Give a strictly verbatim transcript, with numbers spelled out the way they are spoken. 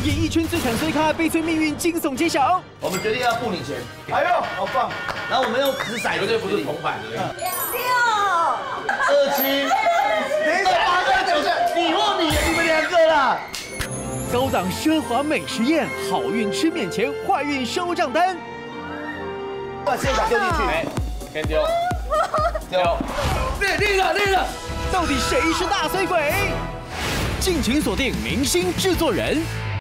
演艺圈最惨衰咖悲催命运惊悚揭晓。 我们决定要付你钱， 哎呦，好棒！ 然后我们用掷骰， 绝对不是铜板的。 二七，二八二九是你或你，你们两个啦。 高档奢华美食宴，好运吃面前，坏运收账单。 把现场丢进去， 哎，先丢，丢， 对，立了，立了。 到底谁是大衰鬼？敬请锁定《明星制作人》。